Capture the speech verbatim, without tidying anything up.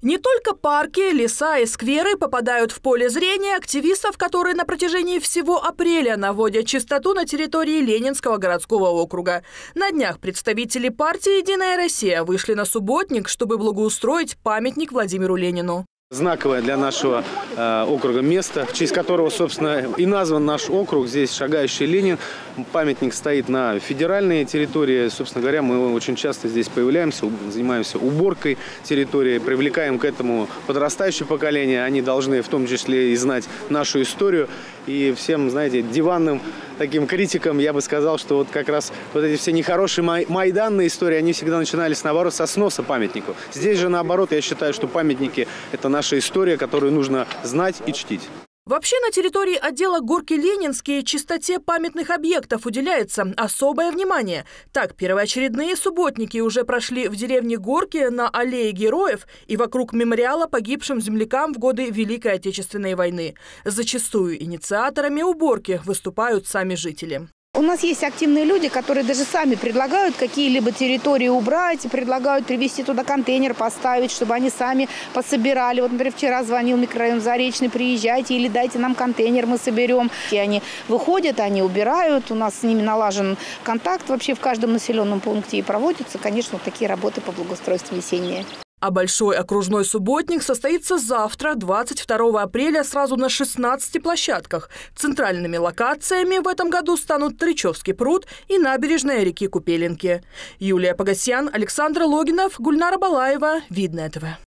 Не только парки, леса и скверы попадают в поле зрения активистов, которые на протяжении всего апреля наводят чистоту на территории Ленинского городского округа. На днях представители партии «Единая Россия» вышли на субботник, чтобы благоустроить памятник Владимиру Ленину. Знаковое для нашего э, округа место, в честь которого, собственно, и назван наш округ. Здесь шагающий Ленин. Памятник стоит на федеральной территории. Собственно говоря, мы очень часто здесь появляемся, занимаемся уборкой территории, привлекаем к этому подрастающее поколение. Они должны в том числе и знать нашу историю. И всем, знаете, диванным таким критикам я бы сказал, что вот как раз вот эти все нехорошие май майданные истории, они всегда начинались, наоборот, со сноса памятников. Здесь же, наоборот, я считаю, что памятники – это наша история, которую нужно знать и чтить. Вообще на территории отдела Горки Ленинские чистоте памятных объектов уделяется особое внимание. Так, первоочередные субботники уже прошли в деревне Горки на аллее героев и вокруг мемориала погибшим землякам в годы Великой Отечественной войны. Зачастую инициаторами уборки выступают сами жители. У нас есть активные люди, которые даже сами предлагают какие-либо территории убрать, предлагают привезти туда контейнер, поставить, чтобы они сами пособирали. Вот, например, вчера звонил микрорайон Заречный, приезжайте или дайте нам контейнер, мы соберем. И они выходят, они убирают, у нас с ними налажен контакт вообще в каждом населенном пункте и проводятся, конечно, вот такие работы по благоустройству весенние. А большой окружной субботник состоится завтра, двадцать второго апреля, сразу на шестнадцати площадках. Центральными локациями в этом году станут Тричевский пруд и набережная реки Купеленки. Юлия Погосян, Александр Логинов, Гульнара Балаева. Видное ТВ.